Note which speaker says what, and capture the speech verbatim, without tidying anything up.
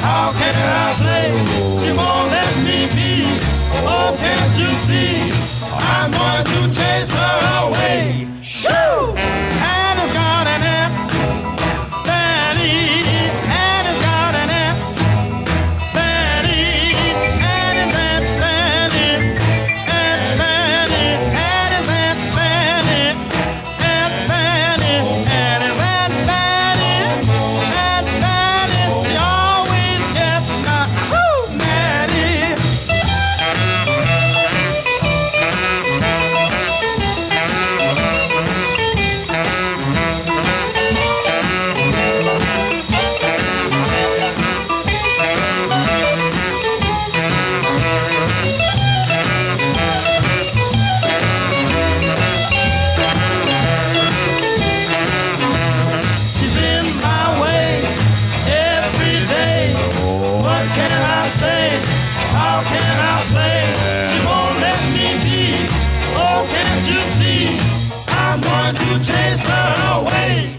Speaker 1: How can I play? She won't let me be. Oh, can't you see? I'm going to chase her away. Shoo! And it's got an F, Fanny. And it's got an F, Fanny. And it's that Fanny, and Fanny. And it's that Fanny, and Fanny. And it's that Fanny, and Fanny. She always gets my ooh, Maddie. She's in my way every day. What can I say? How can I play? She won't let me be. Oh, can't you see? I'm going to chase her away.